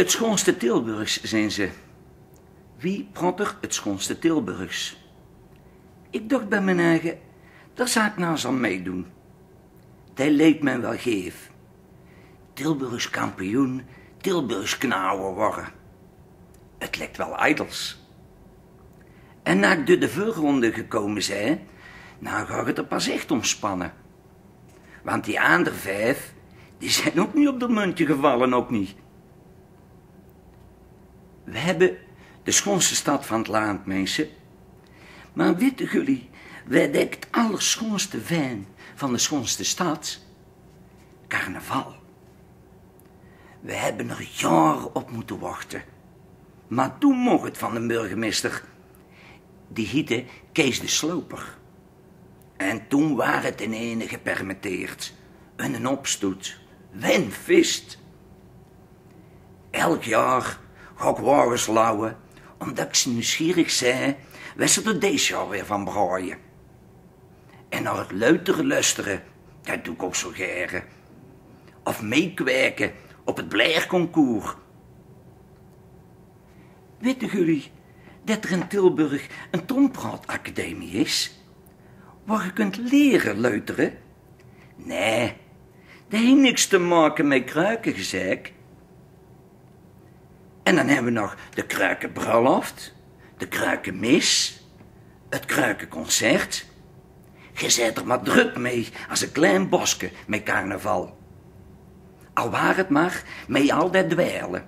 Het schoonste Tilburgs, zijn ze. Wie prot er het schoonste Tilburgs? Ik dacht bij mijn eigen, daar zou ik nou eens aan meedoen. Dat leek men wel geef. Tilburgs kampioen, Tilburgs knauwen worden. Het lijkt wel ijdels. En na ik door de voorronde gekomen zijn, nou ga ik het er pas echt omspannen. Want die andere 5, die zijn ook niet op de muntje gevallen, ook niet. We hebben de schoonste stad van het land, mensen. Maar weten jullie, wij denken het allerschoonste fijn van de schoonste stad? Carnaval. We hebben er jaren op moeten wachten. Maar toen mocht het van de burgemeester. Die hiette Kees de Sloper. En toen waren het in ene gepermitteerd. Een opstoet. Wen vist. Elk jaar ga ik wagens lauwen, omdat ik ze nieuwsgierig zei, wij ze er deze jaar weer van braaien. En naar het luiteren luisteren, dat doe ik ook zo graag. Of meekwijken op het blijerconcours. Weten jullie dat er in Tilburg een Tompraatacademie is? Waar je kunt leren luiteren? Nee, dat heeft niks te maken met kruikengezeik. En dan hebben we nog de kruikenbruiloft, de kruikenmis, het kruikenconcert. Je zit er maar druk mee als een klein bosje met carnaval. Al waar het maar met al dat dweilen.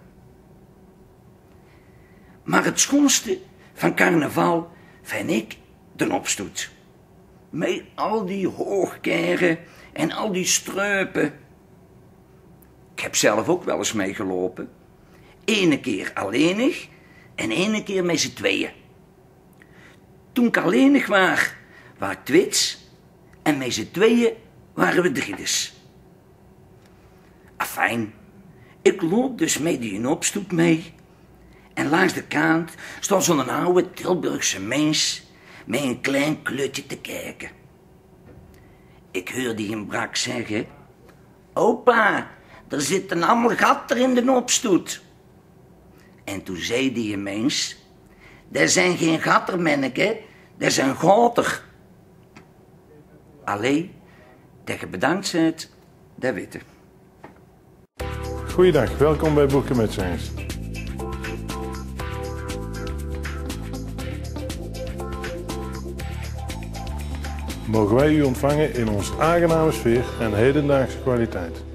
Maar het schoonste van carnaval vind ik de opstoet. Met al die hoogkeren en al die streupen. Ik heb zelf ook wel eens meegelopen. Ene keer alleenig en ene keer met z'n tweeën. Toen ik alleenig was ik twits en met z'n tweeën waren we driedes. Afijn, ik loop dus met die opstoet mee en langs de kant stond zo'n oude Tilburgse mens met een klein klutje te kijken. Ik hoorde hem brak zeggen, opa, er zitten allemaal gaten in de opstoet. En toen zei die mens, dat zijn geen gatter, manneke, dat zijn goter. Allee, dat je bedankt bent, dat weten. Goeiedag, welkom bij Boeken met Zijns. Mogen wij u ontvangen in onze aangename sfeer en hedendaagse kwaliteit.